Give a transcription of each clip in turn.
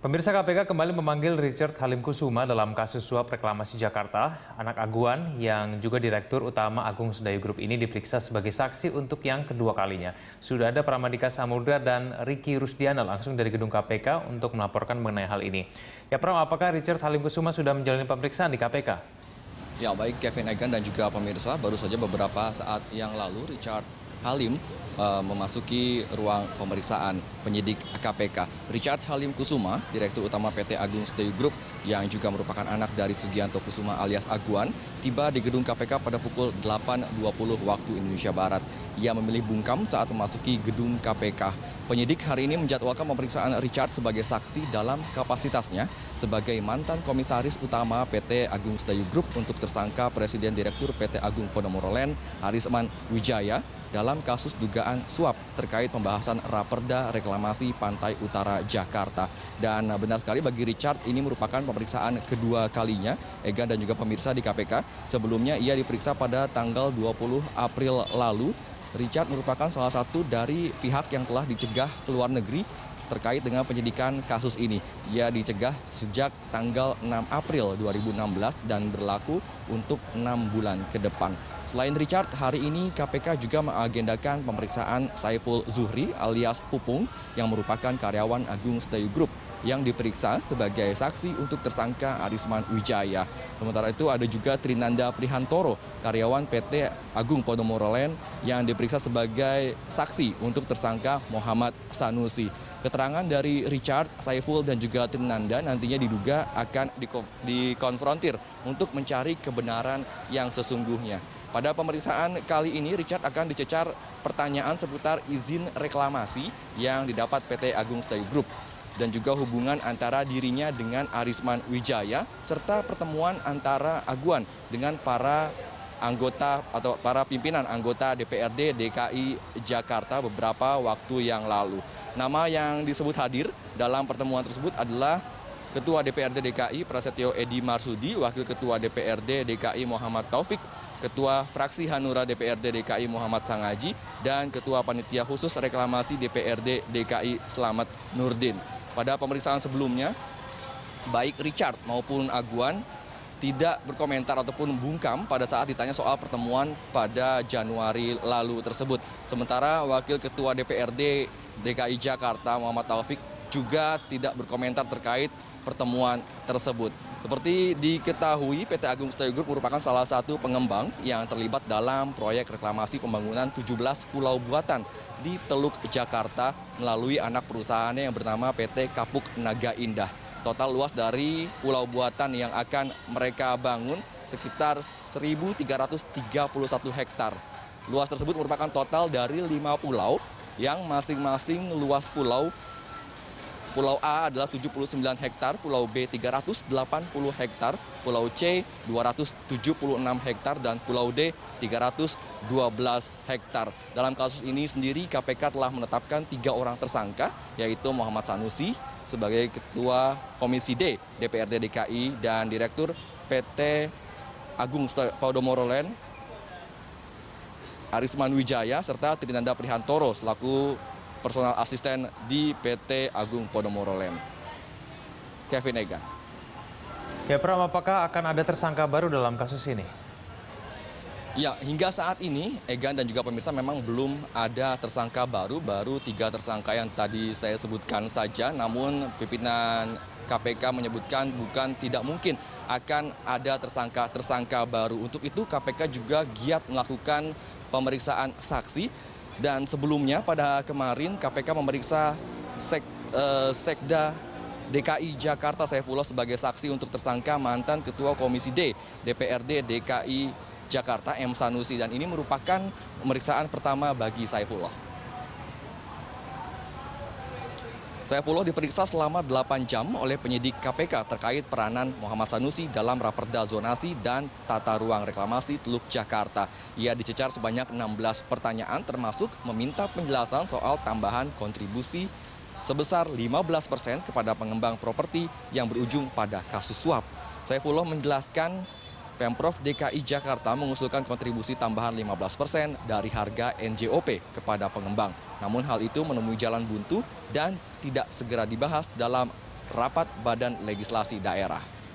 Pemirsa KPK kembali memanggil Richard Halim Kusuma dalam kasus suap reklamasi Jakarta. Anak Aguan yang juga Direktur Utama Agung Sedayu Group ini diperiksa sebagai saksi untuk yang kedua kalinya. Sudah ada Pramodika Samudra dan Ricky Rusdiana langsung dari gedung KPK untuk melaporkan mengenai hal ini. Ya Pram, apakah Richard Halim Kusuma sudah menjalani pemeriksaan di KPK? Ya baik Kevin Egan dan juga pemirsa, baru saja beberapa saat yang lalu Richard Halim memasuki ruang pemeriksaan penyidik KPK. Richard Halim Kusuma, Direktur Utama PT Agung Sedayu Group yang juga merupakan anak dari Sugianto Kusuma alias Aguan, tiba di gedung KPK pada pukul 8.20 waktu Indonesia Barat. Ia memilih bungkam saat memasuki gedung KPK. Penyidik hari ini menjadwalkan pemeriksaan Richard sebagai saksi dalam kapasitasnya sebagai mantan komisaris utama PT Agung Sedayu Group untuk tersangka Presiden Direktur PT Agung Podomoro Land Arisman Wijaya dalam kasus dugaan suap terkait pembahasan Raperda Reklamasi Pantai Utara Jakarta. Dan benar sekali bagi Richard ini merupakan pemeriksaan kedua kalinya, Egan dan juga pemirsa di KPK. Sebelumnya ia diperiksa pada tanggal 20 April lalu. Richard merupakan salah satu dari pihak yang telah dicegah ke luar negeri terkait dengan penyidikan kasus ini. Ia dicegah sejak tanggal 6 April 2016 dan berlaku untuk 6 bulan ke depan. Selain Richard, hari ini KPK juga mengagendakan pemeriksaan Saiful Zuhri alias Pupung yang merupakan karyawan Agung Sedayu Group yang diperiksa sebagai saksi untuk tersangka Arisman Wijaya. Sementara itu ada juga Trinanda Prihantoro, karyawan PT Agung Podomoro Land yang diperiksa sebagai saksi untuk tersangka Muhammad Sanusi. Keterangan dari Richard, Saiful dan juga Trinanda nantinya diduga akan dikonfrontir untuk mencari kebenaran yang sesungguhnya. Pada pemeriksaan kali ini, Richard akan dicecar pertanyaan seputar izin reklamasi yang didapat PT Agung Sedayu Group dan juga hubungan antara dirinya dengan Arisman Wijaya serta pertemuan antara Aguan dengan para anggota atau para pimpinan anggota DPRD DKI Jakarta beberapa waktu yang lalu. Nama yang disebut hadir dalam pertemuan tersebut adalah Ketua DPRD DKI Prasetyo Edi Marsudi, Wakil Ketua DPRD DKI Muhammad Taufik, Ketua Fraksi Hanura DPRD DKI Muhammad Sangaji, dan Ketua Panitia Khusus Reklamasi DPRD DKI Slamet Nurdin. Pada pemeriksaan sebelumnya, baik Richard maupun Aguan tidak berkomentar ataupun bungkam pada saat ditanya soal pertemuan pada Januari lalu tersebut. Sementara Wakil Ketua DPRD DKI Jakarta Muhammad Taufik juga tidak berkomentar terkait pertemuan tersebut. Seperti diketahui, PT Agung Sedayu Group merupakan salah satu pengembang yang terlibat dalam proyek reklamasi pembangunan 17 pulau buatan di Teluk Jakarta melalui anak perusahaannya yang bernama PT Kapuk Naga Indah. Total luas dari pulau buatan yang akan mereka bangun sekitar 1.331 hektar. Luas tersebut merupakan total dari 5 pulau yang masing-masing luas Pulau A adalah 79 hektar, Pulau B 380 hektar, Pulau C 276 hektar, dan Pulau D 312 hektar. Dalam kasus ini sendiri KPK telah menetapkan 3 orang tersangka, yaitu Muhammad Sanusi sebagai Ketua Komisi D DPRD DKI dan Direktur PT Agung Podomoro Land Arisman Wijaya, serta Trinanda Prihantoro selaku personal asisten di PT Agung Podomoro Land. Kevin Egan. Ya Pram, apakah akan ada tersangka baru dalam kasus ini? Ya, hingga saat ini Egan dan juga pemirsa memang belum ada tersangka baru 3 tersangka yang tadi saya sebutkan saja. Namun pimpinan KPK menyebutkan bukan tidak mungkin akan ada tersangka baru. Untuk itu KPK juga giat melakukan pemeriksaan saksi. Dan sebelumnya pada kemarin KPK memeriksa Sekda DKI Jakarta Saifullah sebagai saksi untuk tersangka mantan Ketua Komisi D DPRD DKI Jakarta M. Sanusi, dan ini merupakan pemeriksaan pertama bagi Saifullah. Saifullah diperiksa selama 8 jam oleh penyidik KPK terkait peranan Muhammad Sanusi dalam Raperda Zonasi dan Tata Ruang Reklamasi Teluk Jakarta. Ia dicecar sebanyak 16 pertanyaan termasuk meminta penjelasan soal tambahan kontribusi sebesar 15% kepada pengembang properti yang berujung pada kasus suap. Saifullah menjelaskan Pemprov DKI Jakarta mengusulkan kontribusi tambahan 15% dari harga NJOP kepada pengembang. Namun hal itu menemui jalan buntu dan tidak segera dibahas dalam rapat Badan Legislasi Daerah.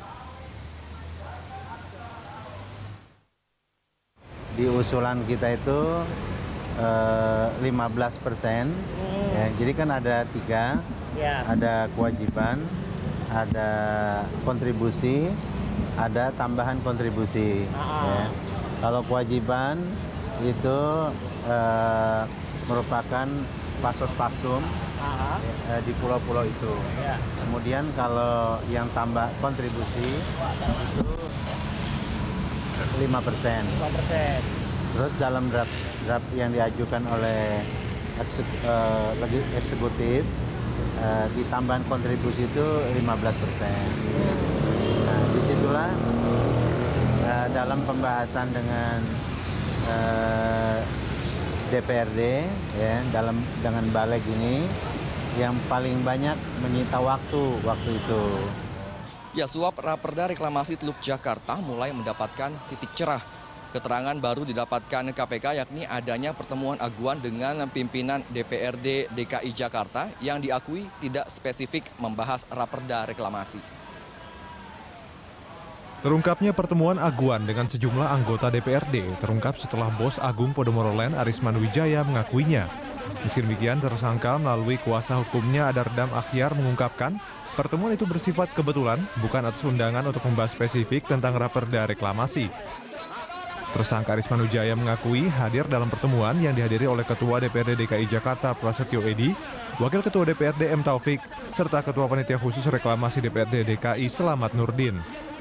Di usulan kita itu 15%, ya, jadi kan ada 3, ada kewajiban, ada kontribusi, ada tambahan kontribusi. Ya. Kalau kewajiban itu merupakan pasos-pasum di pulau-pulau itu. Kemudian kalau yang tambah kontribusi itu 5%. Terus dalam draft yang diajukan oleh eksekutif di tambahan kontribusi itu 15%. Nah, disitulah dalam pembahasan dengan DPRD, ya, dengan Baleg ini yang paling banyak menyita waktu itu. Ya, suap Raperda Reklamasi Teluk Jakarta mulai mendapatkan titik cerah. Keterangan baru didapatkan KPK yakni adanya pertemuan aguan dengan pimpinan DPRD DKI Jakarta yang diakui tidak spesifik membahas Raperda Reklamasi. Terungkapnya pertemuan aguan dengan sejumlah anggota DPRD terungkap setelah bos Agung Podomoro Land Arisman Wijaya mengakuinya. Meski demikian, tersangka melalui kuasa hukumnya Adardam Akhyar mengungkapkan pertemuan itu bersifat kebetulan, bukan atas undangan untuk membahas spesifik tentang Raperda Reklamasi. Tersangka Arisman Wijaya mengakui hadir dalam pertemuan yang dihadiri oleh Ketua DPRD DKI Jakarta Prasetyo Edy, Wakil Ketua DPRD M. Taufik, serta Ketua Panitia Khusus Reklamasi DPRD DKI Selamat Nurdin.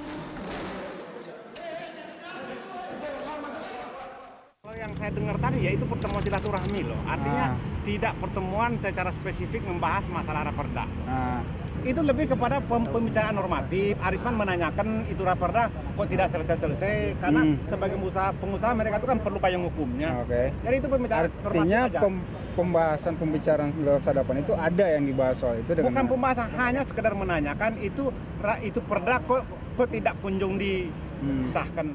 Yang saya dengar tadi ya itu pertemuan silaturahmi loh, artinya tidak pertemuan secara spesifik membahas masalah Raperda. Itu lebih kepada pembicaraan normatif. Arisman menanyakan itu Raperda kok tidak selesai-selesai karena sebagai pengusaha mereka itu kan perlu payung hukumnya. Jadi itu pembicaraan artinya normatif aja. pembicaraan sadapan itu ada yang dibahas soal itu dengan bukan pembahasan, hanya sekedar menanyakan itu perda kok tidak kunjung disahkan.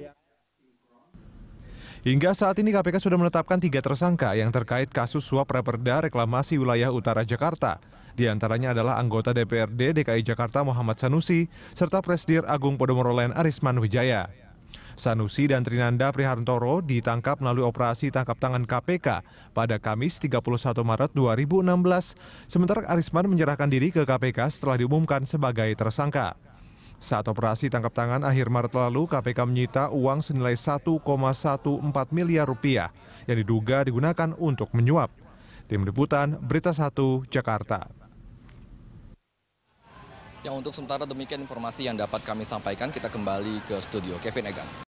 Hingga saat ini KPK sudah menetapkan 3 tersangka yang terkait kasus suap Raperda Reklamasi Wilayah Utara Jakarta. Di antaranya adalah anggota DPRD DKI Jakarta Muhammad Sanusi, serta Presdir Agung Podomoro Land Arisman Wijaya. Sanusi dan Trinanda Prihantoro ditangkap melalui operasi tangkap tangan KPK pada Kamis 31 Maret 2016, sementara Arisman menyerahkan diri ke KPK setelah diumumkan sebagai tersangka. Saat operasi tangkap tangan akhir Maret lalu, KPK menyita uang senilai 1,14 miliar rupiah yang diduga digunakan untuk menyuap. Tim Liputan, Berita 1, Jakarta. Ya, untuk sementara demikian informasi yang dapat kami sampaikan. Kita kembali ke studio. Kevin Egan.